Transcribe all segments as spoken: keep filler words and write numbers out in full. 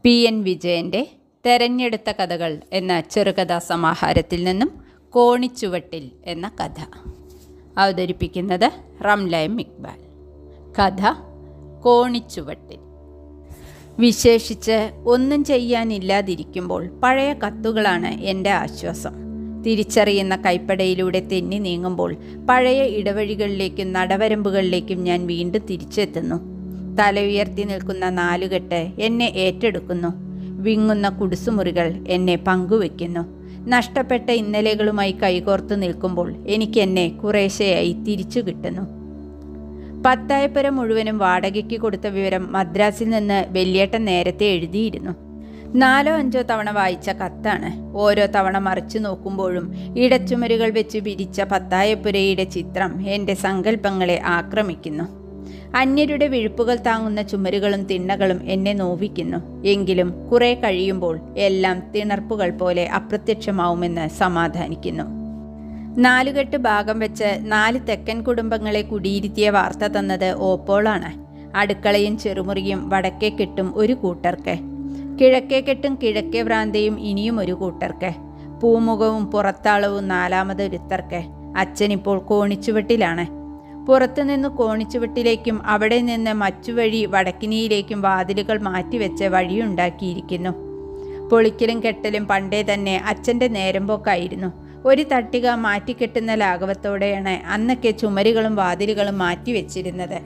P N വിജയൻ്റെ തെരഞ്ഞെടുത്ത കഥകൾ എന്ന ചെറുകഥാ സമാഹാരത്തിൽ നിന്നും കോണിച്ചുവട്ടിൽ എന്ന കഥ. അവതരിപ്പിക്കുന്നത് റംല എം ഇക്ബാൽ. കഥ കോണിച്ചുവട്ടിൽ. വിശേഷിച്ച് ഒന്നും ചെയ്യാനില്ലാതിരിക്കുമ്പോൾ പഴയ കത്തുകളാണ് എൻ്റെ ആശ്വാസം. തിരിച്ചറിയുന്ന കൈപ്പടയിലൂടെ തെന്നി നീങ്ങുമ്പോൾ പഴയ ഇടവഴികളിലേക്കും നടവരമ്പുകളിലേക്കും ഞാൻ വീണ്ടും തിരിച്ചെത്തുന്നു. തല ഉയർത്തി നിൽക്കുന്ന നാലുകെട്ട് എന്നെ ഏറ്റെടുക്കുന്നു. വിങ്ങുന്ന കുടിസുമുറികൾ എന്നെ പങ്കുവെക്കുന്നു. നഷ്ടപ്പെട്ട ഇന്നലെകളുമായി കൈകോർത്ത് നിൽക്കുമ്പോൾ എനിക്ക് എന്നെ കുറേശ്ശെയായി തിരിച്ചു കിട്ടുന്നു. പത്തായപ്പുര മുഴുവനും വാടകയ്ക്ക് കൊടുത്ത വിവരം മദ്രാസിൽ നിന്ന് വലിയേട്ടൻ നേരത്തെ എഴുതിയിരുന്നു. നാലോ അഞ്ചോ തവണ വായിച്ച കത്താണ്. ഓരോ തവണ മറിച്ചു നോക്കുമ്പോഴും ഇടച്ചുമരുകൾ വെച്ച് പിരിച്ച പത്തായപ്പുരയുടെ ചിത്രം എൻ്റെ സങ്കല്പങ്ങളെ ആക്രമിക്കുന്നു. അന്യരുടെ വിഴുപ്പുകൾ താങ്ങുന്ന ചുമരുകളും തിണ്ണകളും എന്നെ നോവിക്കുന്നു. എങ്കിലും കുറെ കഴിയുമ്പോൾ എല്ലാം തിണർപ്പുകൾ പോലെ അപ്രത്യക്ഷമാവുമെന്ന് സമാധാനിക്കുന്നു. നാലുകെട്ട് ഭാഗം വെച്ച് നാല് തെക്കൻ കുടുംബങ്ങളെ കുടിയിരുത്തിയ വാർത്ത തന്നത് ഓപ്പോളാണ്. അടുക്കളയും ചെറുമുറിയും വടക്കേ കെട്ടും ഒരു കൂട്ടർക്ക്, കിഴക്കേ കെട്ടും കിഴക്കേ ഭ്രാന്തയും ഇനിയും ഒരു കൂട്ടർക്ക്, പൂമുഖവും പുറത്താളവും നാലാമതൊരുത്തർക്ക്. അച്ഛനിപ്പോൾ കോണിച്ചുവട്ടിലാണ്. പുറത്തുനിന്ന് കോണിച്ചുവട്ടിലേക്കും അവിടെ നിന്ന് മറ്റുവഴി വടക്കിനിയിലേക്കും വാതിലുകൾ മാറ്റിവെച്ച് വഴിയുണ്ടാക്കിയിരിക്കുന്നു. പൊളിക്കലും കെട്ടലും പണ്ടേ തന്നെ അച്ഛൻ്റെ നേരമ്പോക്കായിരുന്നു. ഒരു തട്ടിക മാറ്റിക്കെട്ടുന്ന ലാഘവത്തോടെയാണ് അന്നൊക്കെ ചുമരുകളും വാതിലുകളും മാറ്റിവെച്ചിരുന്നത്.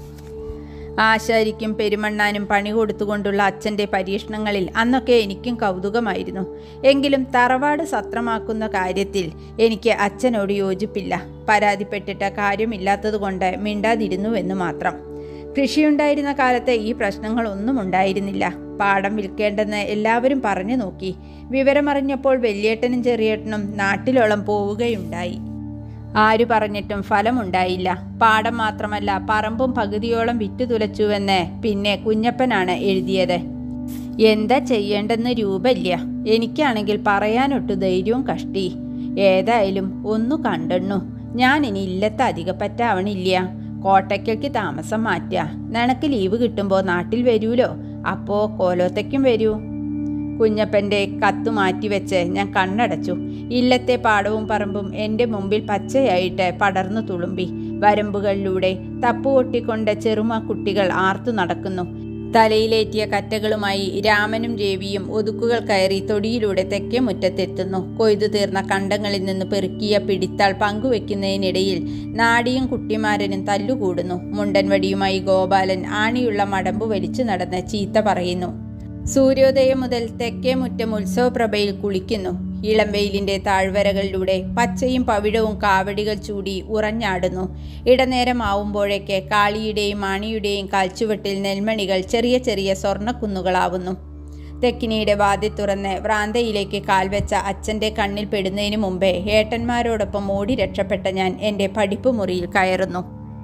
ആശാരിക്കും പെരുമണ്ണാനും പണി കൊടുത്തുകൊണ്ടുള്ള അച്ഛൻ്റെ പരീക്ഷണങ്ങളിൽ അന്നൊക്കെ എനിക്കും കൗതുകമായിരുന്നു. എങ്കിലും തറവാട് സത്രമാക്കുന്ന കാര്യത്തിൽ എനിക്ക് അച്ഛനോട് യോജിപ്പില്ല. പരാതിപ്പെട്ടിട്ട് കാര്യമില്ലാത്തതുകൊണ്ട് മിണ്ടാതിരുന്നുവെന്ന് മാത്രം. കൃഷിയുണ്ടായിരുന്ന കാലത്ത് ഈ പ്രശ്നങ്ങളൊന്നും ഉണ്ടായിരുന്നില്ല. പാടം വിൽക്കേണ്ടെന്ന് എല്ലാവരും പറഞ്ഞു നോക്കി. വിവരമറിഞ്ഞപ്പോൾ വലിയേട്ടനും ചെറിയേട്ടനും നാട്ടിലോളം പോവുകയുണ്ടായി. ആരു പറഞ്ഞിട്ടും ഫലമുണ്ടായില്ല. പാടം മാത്രമല്ല, പറമ്പും പകുതിയോളം വിറ്റു തുലച്ചുവെന്ന് പിന്നെ കുഞ്ഞപ്പനാണ് എഴുതിയത്. എന്താ ചെയ്യേണ്ടെന്ന് രൂപമില്ല. എനിക്കാണെങ്കിൽ പറയാനൊട്ടു ധൈര്യവും കഷ്ടി. ഏതായാലും ഒന്നു കണ്ടെണ്ണു. ഞാൻ ഇനി ഇല്ലത്തെ അധികപ്പറ്റാവണില്ല. കോട്ടയ്ക്കൽക്ക് താമസം മാറ്റുക. നിനക്ക് ലീവ് കിട്ടുമ്പോൾ നാട്ടിൽ വരൂലോ. അപ്പോൾ കോലോത്തയ്ക്കും വരൂ. കുഞ്ഞപ്പൻ്റെ കത്ത് മാറ്റിവെച്ച് ഞാൻ കണ്ണടച്ചു. ഇല്ലത്തെ പാടവും പറമ്പും എൻ്റെ മുമ്പിൽ പച്ചയായിട്ട് പടർന്നു തുളുമ്പി. വരമ്പുകളിലൂടെ തപ്പുകൊട്ടിക്കൊണ്ട് ചെറുമ കുട്ടികൾ ആർത്തു നടക്കുന്നു. തലയിലേറ്റിയ കറ്റകളുമായി രാമനും രവിയും ഒതുക്കുകൾ കയറി തൊടിയിലൂടെ തെക്കേ മുറ്റത്തെത്തുന്നു. കൊയ്തു തീർന്ന കണ്ടങ്ങളിൽ നിന്ന് പെറുക്കിയ പിടിത്താൾ പങ്കുവെക്കുന്നതിനിടയിൽ നാടിയും കുട്ടിമാരനും തല്ലുകൂടുന്നു. മുണ്ടൻവടിയുമായി ഗോപാലൻ ആണിയുള്ള മടമ്പു വലിച്ചു നടന്ന് ചീത്ത പറയുന്നു. സൂര്യോദയം മുതൽ തെക്കേ മുറ്റം ഉത്സവപ്രഭയിൽ കുളിക്കുന്നു. ഇളം വെയിലിൻ്റെ താഴ്വരകളിലൂടെ പച്ചയും പവിഴവും കാവടികൾ ചൂടി ഉറഞ്ഞാടുന്നു. ഇടനേരമാവുമ്പോഴേക്ക് കാളിയുടെയും മാണിയുടെയും കാൽച്ചുവട്ടിൽ നെൽമണികൾ ചെറിയ ചെറിയ സ്വർണ്ണക്കുന്നുകളാവുന്നു. തെക്കിനിയുടെ വാതിൽ തുറന്ന് വ്രാന്തയിലേക്ക് കാൽവെച്ച അച്ഛൻ്റെ കണ്ണിൽ പെടുന്നതിന് മുമ്പേ ഏട്ടന്മാരോടൊപ്പം ഓടി രക്ഷപ്പെട്ട ഞാൻ എൻ്റെ പഠിപ്പ് മുറിയിൽ കയറുന്നു.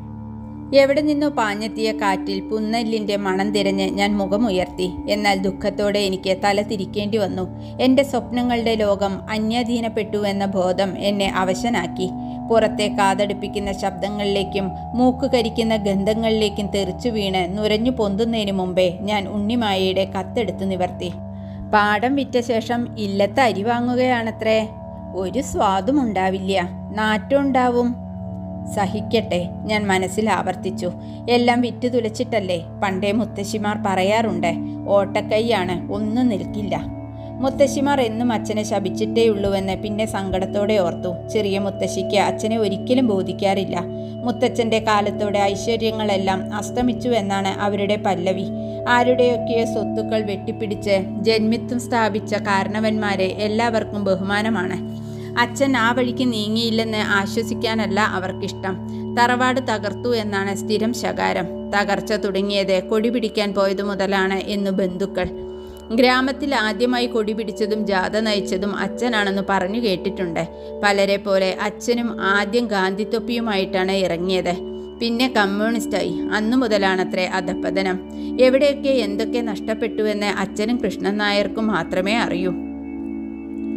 എവിടെ നിന്നോ പാഞ്ഞെത്തിയ കാറ്റിൽ പുന്നെല്ലിൻ്റെ മണം തിരഞ്ഞ് ഞാൻ മുഖമുയർത്തി. എന്നാൽ ദുഃഖത്തോടെ എനിക്ക് തല തിരിക്കേണ്ടി വന്നു. എൻ്റെ സ്വപ്നങ്ങളുടെ ലോകം അന്യാധീനപ്പെട്ടു എന്ന ബോധം എന്നെ അവശനാക്കി. പുറത്തെ കാതടുപ്പിക്കുന്ന ശബ്ദങ്ങളിലേക്കും മൂക്കുകരിക്കുന്ന ഗന്ധങ്ങളിലേക്കും തെറിച്ചു വീണ് നുരഞ്ഞു പൊന്തുന്നതിന് മുമ്പേ ഞാൻ ഉണ്ണിമായയുടെ കത്തെടുത്ത് നിവർത്തി. പാടം വിറ്റ ശേഷം ഇല്ലത്ത് അരി വാങ്ങുകയാണത്രേ. ഒരു സ്വാദും ഉണ്ടാവില്ല, നാറ്റം ഉണ്ടാവും. സഹിക്കട്ടെ, ഞാൻ മനസ്സിൽ ആവർത്തിച്ചു. എല്ലാം വിറ്റു തുലച്ചിട്ടല്ലേ. പണ്ടേ മുത്തശ്ശിമാർ പറയാറുണ്ട്, ഓട്ടക്കൈയാണ്, ഒന്നും നിൽക്കില്ല. മുത്തശ്ശിമാർ എന്നും അച്ഛനെ ശപിച്ചിട്ടേയുള്ളൂവെന്ന് പിന്നെ സങ്കടത്തോടെ ഓർത്തു. ചെറിയ മുത്തശ്ശിക്ക് അച്ഛനെ ഒരിക്കലും ബോധിക്കാറില്ല. മുത്തച്ഛൻ്റെ കാലത്തോടെ ഐശ്വര്യങ്ങളെല്ലാം അസ്തമിച്ചു എന്നാണ് അവരുടെ പല്ലവി. ആരുടെയൊക്കെ സ്വത്തുക്കൾ വെട്ടിപ്പിടിച്ച് ജന്മിത്വം സ്ഥാപിച്ച കാരണവന്മാരെ എല്ലാവർക്കും ബഹുമാനമാണ്. അച്ഛൻ ആ വഴിക്ക് നീങ്ങിയില്ലെന്ന് ആശ്വസിക്കാനല്ല അവർക്കിഷ്ടം. തറവാട് തകർത്തു എന്നാണ് സ്ഥിരം ശകാരം. തകർച്ച തുടങ്ങിയത് കൊടി പിടിക്കാൻ പോയതു മുതലാണ് എന്നു ബന്ധുക്കൾ. ഗ്രാമത്തിൽ ആദ്യമായി കൊടി പിടിച്ചതും ജാഥ നയിച്ചതും അച്ഛനാണെന്ന് പറഞ്ഞു കേട്ടിട്ടുണ്ട്. പലരെ പോലെ അച്ഛനും ആദ്യം ഗാന്ധിത്തൊപ്പിയുമായിട്ടാണ് ഇറങ്ങിയത്. പിന്നെ കമ്മ്യൂണിസ്റ്റായി. അന്നു മുതലാണത്രേ അധപ്പതനം. എവിടെയൊക്കെ എന്തൊക്കെ നഷ്ടപ്പെട്ടുവെന്ന് അച്ഛനും കൃഷ്ണൻ നായർക്കും മാത്രമേ അറിയൂ.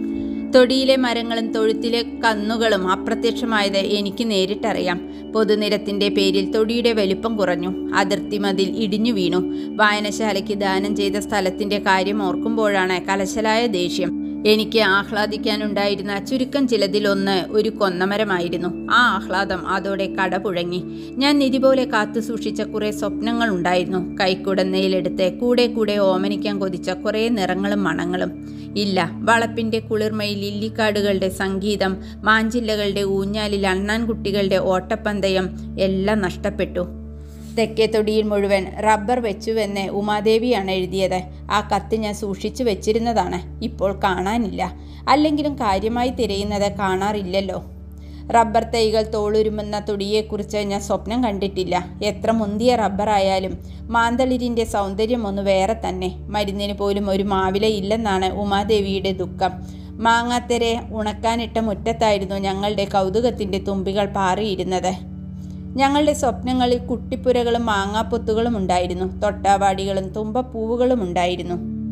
തൊടിയിലെ മരങ്ങളും തൊഴുത്തിലെ കന്നുകളും അപ്രത്യക്ഷമായത് എനിക്ക് നേരിട്ടറിയാം. പൊതുനിരത്തിന്റെ പേരിൽ തൊടിയുടെ വലിപ്പം കുറഞ്ഞു. അതിർത്തി മതിൽ ഇടിഞ്ഞു വീണു. വായനശാലയ്ക്ക് ദാനം ചെയ്ത സ്ഥലത്തിന്റെ കാര്യം ഓർക്കുമ്പോഴാണ് കലശലായ ദേഷ്യം. എനിക്ക് ആഹ്ലാദിക്കാനുണ്ടായിരുന്ന ചുരുക്കം ചിലതിലൊന്ന് ഒരു കൊന്നമരമായിരുന്നു. ആ ആഹ്ലാദം അതോടെ കടപുഴങ്ങി. ഞാൻ നിധി പോലെ കാത്തു സൂക്ഷിച്ച കുറേ സ്വപ്നങ്ങൾ ഉണ്ടായിരുന്നു. കൈക്കുടന്നയിലെടുത്ത് കൂടെ കൂടെ ഓമനിക്കാൻ കൊതിച്ച കുറേ നിറങ്ങളും മണങ്ങളും. ഇല്ല, വളപ്പിന്റെ കുളിർമയിൽ ലില്ലിക്കാടുകളുടെ സംഗീതം, മാഞ്ചില്ലകളുടെ ഊഞ്ഞാലിൽ അണ്ണാൻകുട്ടികളുടെ ഓട്ടപ്പന്തയം എല്ലാം നഷ്ടപ്പെട്ടു. തെക്കേ തൊടിയിൽ മുഴുവൻ റബ്ബർ വെച്ചുവെന്ന് ഉമാദേവിയാണ് എഴുതിയത്. ആ കത്ത് ഞാൻ സൂക്ഷിച്ചു വെച്ചിരുന്നതാണ്. ഇപ്പോൾ കാണാനില്ല. അല്ലെങ്കിലും കാര്യമായി തിരയുന്നത് കാണാറില്ലല്ലോ. റബ്ബർ തൈകൾ തോളുരുമുന്ന തൊടിയെക്കുറിച്ച് ഞാൻ സ്വപ്നം കണ്ടിട്ടില്ല. എത്ര മുന്തിയ റബ്ബറായാലും മാന്തളിരിൻ്റെ സൗന്ദര്യം ഒന്ന് വേറെ തന്നെ. മരുന്നിന് പോലും ഒരു മാവില ഇല്ലെന്നാണ് ഉമാദേവിയുടെ ദുഃഖം. മാങ്ങാത്തെരെ ഉണക്കാനിട്ട മുറ്റത്തായിരുന്നു ഞങ്ങളുടെ കൗതുകത്തിൻ്റെ തുമ്പികൾ പാറിയിരുന്നത്. ഞങ്ങളുടെ സ്വപ്നങ്ങളിൽ കുട്ടിപ്പുരകളും മാങ്ങാപ്പൊത്തുകളും ഉണ്ടായിരുന്നു. തൊട്ടാവാടികളും തുമ്പപ്പൂവുകളും ഉണ്ടായിരുന്നു.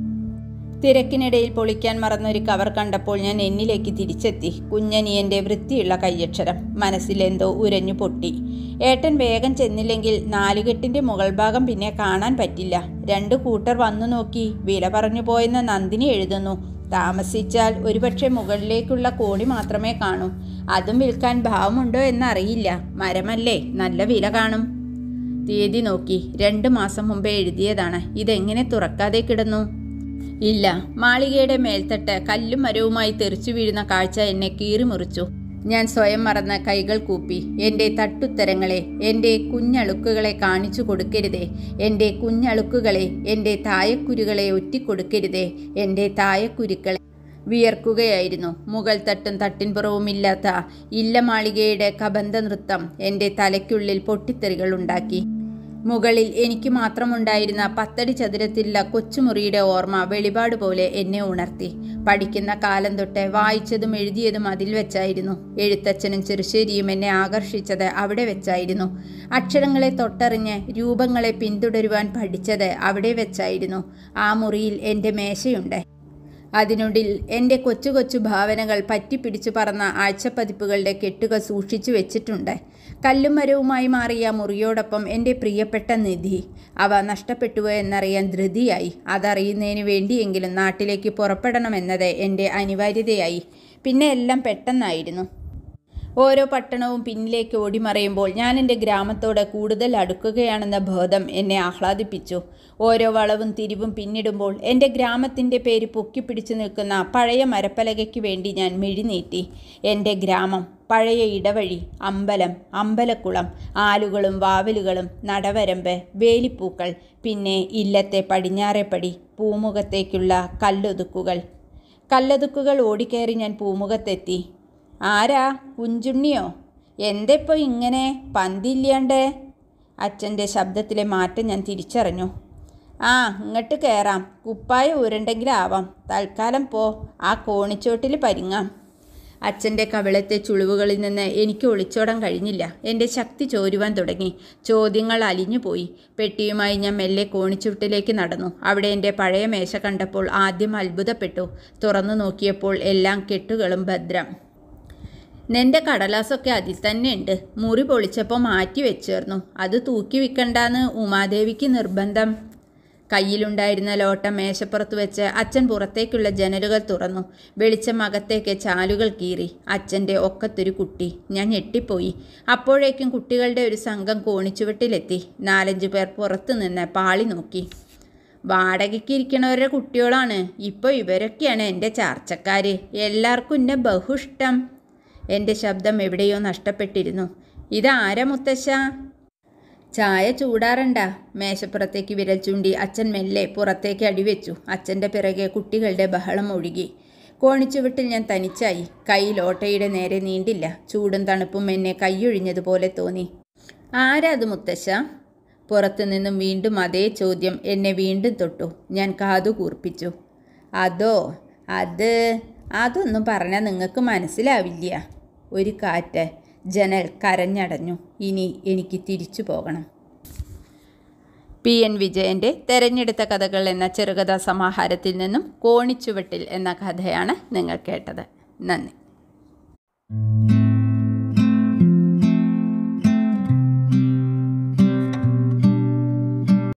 തിരക്കിനിടയിൽ പൊളിക്കാൻ മറന്നൊരു കവർ കണ്ടപ്പോൾ ഞാൻ എന്നിലേക്ക് തിരിച്ചെത്തി. കുഞ്ഞനിയൻ്റെ വൃത്തിയുള്ള കയ്യക്ഷരം. മനസ്സിലെന്തോ ഉരഞ്ഞു പൊട്ടി. ഏട്ടൻ വേഗം ചെന്നില്ലെങ്കിൽ നാലുകെട്ടിൻ്റെ മുകൾ ഭാഗം പിന്നെ കാണാൻ പറ്റില്ല. രണ്ടു കൂട്ടർ വന്നു നോക്കി. വില പറഞ്ഞു പോയെന്ന് നന്ദിനി എഴുതുന്നു. താമസിച്ചാൽ ഒരുപക്ഷെ മുകളിലേക്കുള്ള കോണി മാത്രമേ കാണൂ. അതും വിൽക്കാൻ ഭാവമുണ്ടോ എന്നറിയില്ല. മരമല്ലേ, നല്ല വില കാണും. തീയതി നോക്കി. രണ്ട് മാസം മുമ്പേ എഴുതിയതാണ്. ഇതെങ്ങനെ തുറക്കാതെ കിടന്നു? ഇല്ല. മാളികയുടെ മേൽത്തട്ട് കല്ലും മരവുമായി തെറിച്ചു വീഴുന്ന കാഴ്ച എന്നെ കീറിമുറിച്ചു. ഞാൻ സ്വയം മറന്ന കൈകൾ കൂപ്പി. എൻ്റെ തട്ടുത്തരങ്ങളെ, എൻ്റെ കുഞ്ഞളുക്കുകളെ കാണിച്ചു കൊടുക്കരുതേ. എൻ്റെ കുഞ്ഞളുക്കുകളെ, എൻ്റെ തായക്കുരുകളെ ഒറ്റിക്കൊടുക്കരുതേ. എൻ്റെ തായക്കുരുക്കളെ. വിയർക്കുകയായിരുന്നു. മുകൾ തട്ടും തട്ടിൻപുറവുമില്ലാത്ത ഇല്ലമാളികയുടെ കബന്ധ നൃത്തം എൻ്റെ തലയ്ക്കുള്ളിൽ പൊട്ടിത്തെറികൾ ഉണ്ടാക്കി. മുകളിൽ എനിക്ക് മാത്രമുണ്ടായിരുന്ന പത്തടി ചതുരത്തിലുള്ള കൊച്ചുമുറിയുടെ ഓർമ്മ വെളിപാട് പോലെ എന്നെ ഉണർത്തി. പഠിക്കുന്ന കാലം തൊട്ട് വായിച്ചതും എഴുതിയതും അതിൽ വെച്ചായിരുന്നു. എഴുത്തച്ഛനും ചെറുശ്ശേരിയും എന്നെ ആകർഷിച്ചത് അവിടെ വെച്ചായിരുന്നു. അക്ഷരങ്ങളെ തൊട്ടറിഞ്ഞ് രൂപങ്ങളെ പിന്തുടരുവാൻ പഠിച്ചത് അവിടെ വെച്ചായിരുന്നു. ആ മുറിയിൽ എൻ്റെ മേശയുണ്ട്. അതിനുള്ളിൽ എൻ്റെ കൊച്ചു കൊച്ചു ഭാവനകൾ പറ്റിപ്പിടിച്ചു പറന്ന ആഴ്ചപ്പതിപ്പുകളുടെ കെട്ടുകൾ സൂക്ഷിച്ചു വെച്ചിട്ടുണ്ട്. കല്ലും മരവുമായി മാറിയ മുറിയോടൊപ്പം എൻ്റെ പ്രിയപ്പെട്ട നിധി. അവ നഷ്ടപ്പെട്ടുവോ എന്നറിയാൻ ധൃതിയായി. അതറിയുന്നതിന് വേണ്ടിയെങ്കിലും നാട്ടിലേക്ക് പുറപ്പെടണമെന്നത് എൻ്റെ അനിവാര്യതയായി. പിന്നെ എല്ലാം പെട്ടെന്നായിരുന്നു. ഓരോ പട്ടണവും പിന്നിലേക്ക് ഓടിമറയുമ്പോൾ ഞാൻ എൻ്റെ ഗ്രാമത്തോട് കൂടുതൽ അടുക്കുകയാണെന്ന ബോധം എന്നെ ആഹ്ലാദിപ്പിച്ചു. ഓരോ വളവും തിരിവും പിന്നിടുമ്പോൾ എൻ്റെ ഗ്രാമത്തിൻ്റെ പേര് പൊക്കിപ്പിടിച്ചു നിൽക്കുന്ന പഴയ മരപ്പലകയ്ക്ക് വേണ്ടി ഞാൻ മിഴിനീട്ടി. എൻ്റെ ഗ്രാമം, പഴയ ഇടവഴി, അമ്പലം, അമ്പലക്കുളം, ആലുകളും വാവലുകളും, നടവരമ്പ്, വേലിപ്പൂക്കൾ, പിന്നെ ഇല്ലത്തെ പടിഞ്ഞാറേപ്പടി, പൂമുഖത്തേക്കുള്ള കല്ലൊതുക്കുകൾ. കല്ലൊതുക്കുകൾ ഓടിക്കയറി ഞാൻ പൂമുഖത്തെത്തി. ആരാ? കുഞ്ചുണ്ണിയോ? എന്തെപ്പോൾ ഇങ്ങനെ പന്തില്ലാണ്ട്? അച്ഛൻ്റെ ശബ്ദത്തിലെ മാറ്റം ഞാൻ തിരിച്ചറിഞ്ഞു. ആ, ഇങ്ങോട്ട് കയറാം. കുപ്പായ ഊരണ്ടെങ്കിലാവാം. തൽക്കാലം പോ. ആ കോണിച്ചോട്ടിൽ പരിങ്ങാം. അച്ഛൻ്റെ കവിളത്തെ ചുളിവുകളിൽ നിന്ന് എനിക്ക് ഒളിച്ചോടാൻ കഴിഞ്ഞില്ല. എൻ്റെ ശക്തി ചോരുവാൻ തുടങ്ങി. ചോദ്യങ്ങൾ അലിഞ്ഞുപോയി. പെട്ടിയുമായി ഞാൻ മെല്ലെ കോണിച്ചുട്ടിലേക്ക് നടന്നു. അവിടെ എൻ്റെ പഴയ മേശ കണ്ടപ്പോൾ ആദ്യം അത്ഭുതപ്പെട്ടു. തുറന്നു നോക്കിയപ്പോൾ എല്ലാം കെട്ടുകളും ഭദ്രം. നിൻ്റെ കടലാസൊക്കെ അതിൽ തന്നെ ഉണ്ട്. മുറി പൊളിച്ചപ്പോൾ മാറ്റി വെച്ചേർന്നു. അത് തൂക്കി വിൽക്കണ്ടെന്ന് ഉമാദേവിക്ക് നിർബന്ധം. കയ്യിലുണ്ടായിരുന്ന ലോട്ട മേശപ്പുറത്ത് വെച്ച് അച്ഛൻ പുറത്തേക്കുള്ള ജനലുകൾ തുറന്നു. വെളിച്ചം അകത്തേക്ക് ചാലുകൾ കീറി. അച്ഛൻ്റെ ഒക്കത്തൊരു കുട്ടി. ഞാൻ ഞെട്ടിപ്പോയി. അപ്പോഴേക്കും കുട്ടികളുടെ ഒരു സംഘം കോണിച്ചുവട്ടിലെത്തി. നാലഞ്ചു പേർ പുറത്തു നിന്ന് പാളി നോക്കി. വാടകയ്ക്ക് ഇരിക്കണവരുടെ കുട്ടികളാണ്. ഇപ്പോൾ ഇവരൊക്കെയാണ് എൻ്റെ ചാർച്ചക്കാർ. എല്ലാവർക്കും എന്നെ ബഹുഷ്ടം. എൻ്റെ ശബ്ദം എവിടെയോ നഷ്ടപ്പെട്ടിരുന്നു. ഇതാരാ മുത്തശ്ശ? ചായ ചൂടാറണ്ട. മേശപ്പുറത്തേക്ക് വിരൽ ചൂണ്ടി അച്ഛൻ മെല്ലെ പുറത്തേക്ക് അടിവെച്ചു. അച്ഛൻ്റെ പിറകെ കുട്ടികളുടെ ബഹളം ഒഴുകി. കോണിച്ചുവട്ടിൽ ഞാൻ തനിച്ചായി. കൈ ലോട്ടയുടെ നേരെ നീണ്ടില്ല. ചൂടും തണുപ്പും എന്നെ കൈയൊഴിഞ്ഞതുപോലെ തോന്നി. ആരാ അത് മുത്തശ്ശ? പുറത്തു നിന്നും വീണ്ടും അതേ ചോദ്യം എന്നെ വീണ്ടും തൊട്ടു. ഞാൻ കാതു കൂർപ്പിച്ചു. അതോ അത് അതൊന്നും പറഞ്ഞാൽ നിങ്ങൾക്ക് മനസ്സിലാവില്ല. ഒരു കാറ്റ്. ജനൽ കരഞ്ഞടഞ്ഞു. ഇനി എനിക്ക് തിരിച്ചു പോകണം. പി എൻ വിജയൻ്റെ തെരഞ്ഞെടുത്ത കഥകൾ എന്ന ചെറുകഥാ സമാഹാരത്തിൽ നിന്നും കോണിച്ചുവട്ടിൽ എന്ന കഥയാണ് നിങ്ങൾ കേട്ടത്. നന്ദി.